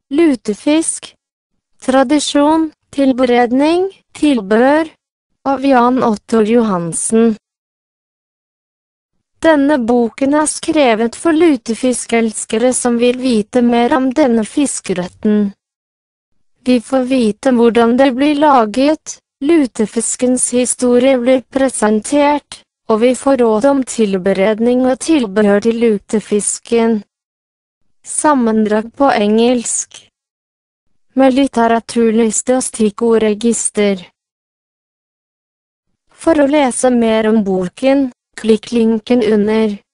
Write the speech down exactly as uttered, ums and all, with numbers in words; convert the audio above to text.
lutefisk, tradisjon, tilberedning, tilbehør, av Jan Otto Johansen. Denne boken er skrevet for lutefiskelskere som vil vite mer om denne fiskeretten. Vi får vite hvordan det blir laget, lutefiskens historie blir presentert, og vi får råd om tilberedning og tilbehør til lutefisken. Sammendrag på engelsk. Med litteraturliste og stikkordregister. For å lese mer om boken, klikk linken under.